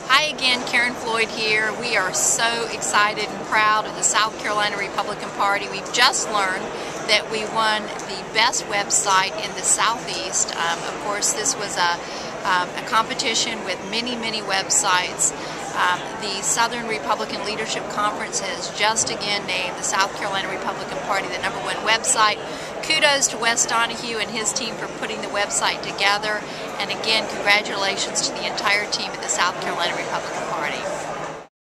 Hi again, Karen Floyd here. We are so excited and proud of the South Carolina Republican Party. We've just learned that we won the best website in the Southeast. Of course, this was a competition with many websites. The Southern Republican Leadership Conference has just again named the South Carolina Republican Party the #1 website. Kudos to Wes Donahue and his team for putting the website together. And again, congratulations to the entire team at the South Carolina Republican Party.